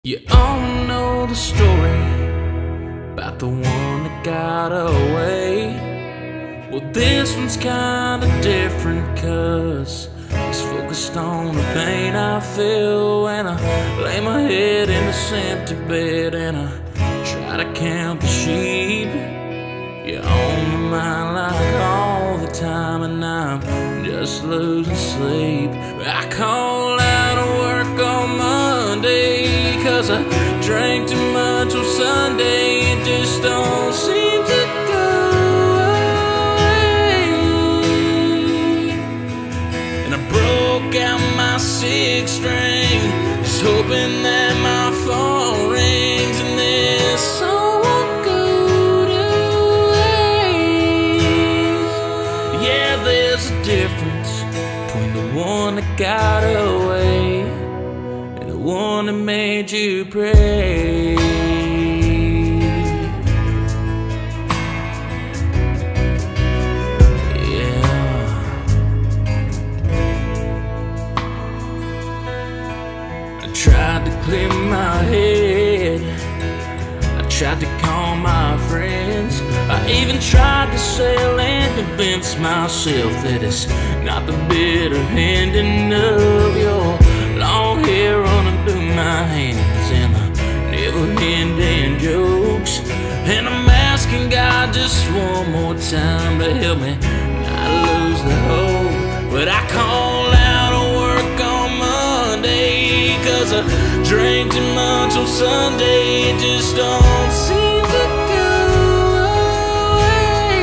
You all know the story about the one that got away. Well, this one's kinda different, 'cause it's focused on the pain I feel when I lay my head in this empty bed and I try to count the sheep. You're on my mind like all the time, and I'm just losing sleep. I call out of work on Monday 'cause I drank too much on Sunday. It just don't seem to go away. And I broke out my six string, just hoping that my phone rings and this song won't go to waste. Yeah, there's a difference between the one that got away and the one that made you pray. Yeah. I tried to clear my head, I tried to call my friends, I even tried to sail and convince myself that it's not the bitter ending of your long hair running through my hands and the never-ending jokes. And I'm asking God just one more time to help me not lose the hope. But I call out of work on Monday 'cause I drank too much on Sunday. It just don't seem to go away.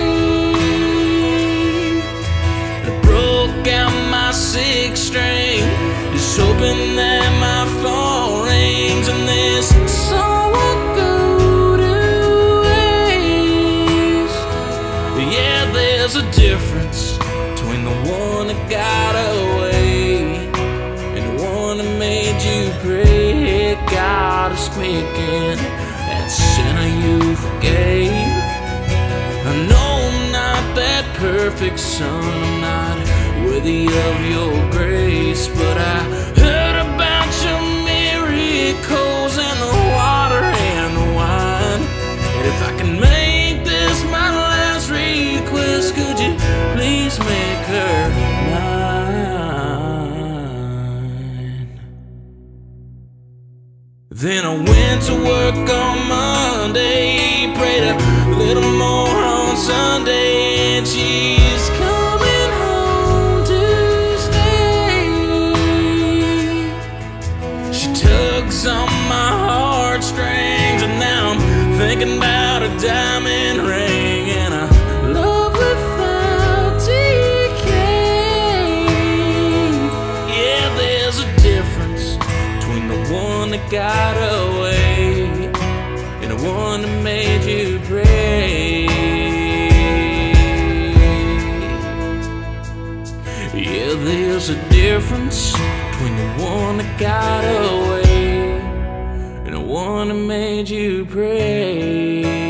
I broke out my six string, just hoping that my phone rings and this song won't go to waste. Yeah, there's a difference between the one that got away and the one that made you pray. God is speaking, that sinner you forgave. I know I'm not that perfect son, I'm not worthy of your grace, but I heard about your miracles and the water and the wine. And if I can make this my last request, could you please make her mine? Then I went to work on Monday, prayed a little more on Sunday, and she's coming home to stay. She tugs on my heartstrings, and now I'm thinking about a diamond ring and a love without decay. Yeah, there's a difference between the one that got away and the one that made you pray. Yeah, there's a difference between the one that got away and the one that made you pray.